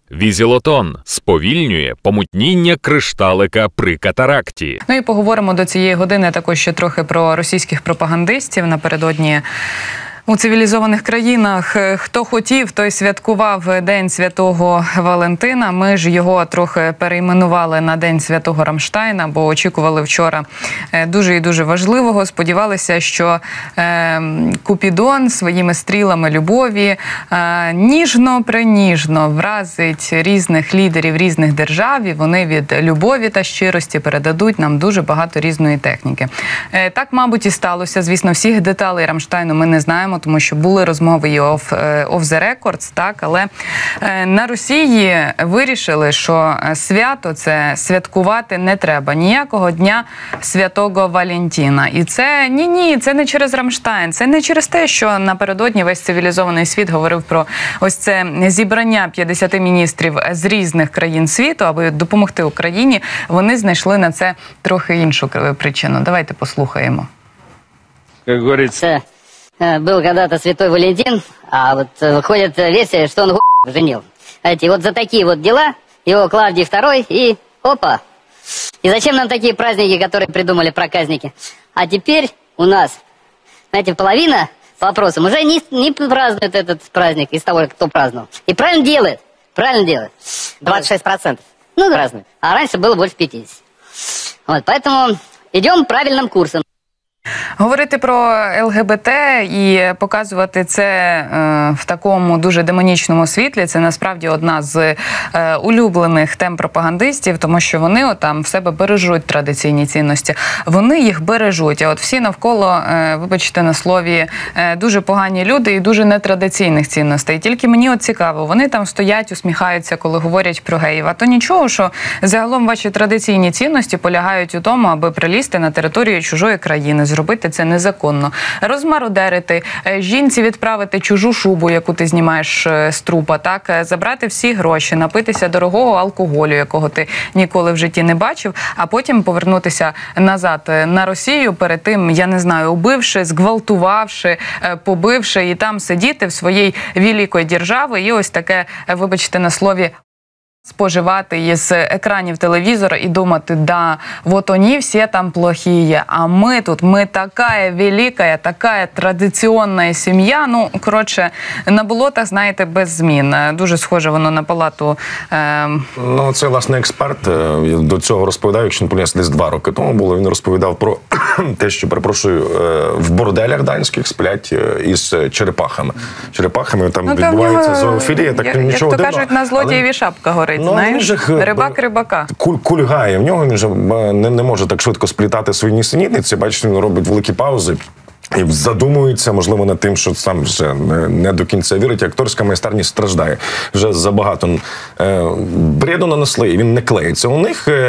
Візілотон сповільнює помутніння кришталика при катаракті. Ну і поговоримо до цієї години також ще трохи про російських пропагандистів. Напередодні у цивілізованих країнах хто хотів, той святкував День Святого Валентина. Ми ж його трохи перейменували на День Святого Рамштайна, бо очікували вчора дуже і дуже важливого. Сподівалися, що Купідон своїми стрілами любові ніжно-приніжно вразить різних лідерів різних держав, і вони від любові та щирості передадуть нам дуже багато різної техніки. Так, мабуть, і сталося. Звісно, всіх деталей Рамштайну ми не знаємо, тому що були розмови і off the records, так, але на Росії вирішили, що свято це святкувати не треба. Ніякого Дня Святого Валентина. І це, ні, це не через Рамштайн, це не через те, що напередодні весь цивілізований світ говорив про ось це зібрання 50 міністрів з різних країн світу, аби допомогти Україні. Вони знайшли на це трохи іншу причину. Давайте послухаємо. Как говорится... Был когда-то Святой Валентин, а вот ходят версии, что он женил. Знаете, вот за такие вот дела его Клавдий II и опа. И зачем нам такие праздники, которые придумали проказники? А теперь у нас, знаете, половина по вопросам уже не празднует этот праздник из того, кто праздновал. И правильно делает, правильно делает. 26%. Ну, празднует. А раньше было больше 50%. Вот, поэтому идем правильным курсом. Говорити про ЛГБТ і показувати це в такому дуже демонічному світлі – це насправді одна з улюблених тем пропагандистів, тому що вони там в себе бережуть традиційні цінності. Вони їх бережуть, а от всі навколо, вибачте на слові, дуже погані люди і дуже нетрадиційних цінностей. І тільки мені от цікаво, вони там стоять, усміхаються, коли говорять про геїв. А то нічого, що загалом ваші традиційні цінності полягають у тому, аби прилізти на територію чужої країни, зробити це незаконно, розмародерити, жінці відправити чужу шубу, яку ти знімаєш з трупа, так, забрати всі гроші, напитися дорогого алкоголю, якого ти ніколи в житті не бачив, а потім повернутися назад на Росію, перед тим, я не знаю, убивши, зґвалтувавши, побивши і там сидіти в своїй великій державі і ось таке, вибачте на слові, споживати із екранів телевізора і думати, да, вот они все там плохие, а ми тут, ми такая великая, такая традиційна сім'я. Ну, коротше, на болотах, знаєте, без змін. Дуже схоже воно на палату. Ну, це, власне, експерт. До цього розповідав, якщо не помиляюсь, десь 2 роки тому було. Він розповідав про те, що, перепрошую, в борделях данських сплять із черепахами. Черепахами там відбувається зоофілія. Так, нічого дивного. Як то кажуть, на злодієві шапка горить. Ну, знаєш, рибак рибака. Кульгає в нього, він же не може так швидко сплітати свої нісенітниці. Бачите, він робить великі паузи і задумується, можливо, над тим, що сам вже не до кінця вірить. Акторська майстерність страждає. Вже забагато бреду нанесли, і він не клеїться у них.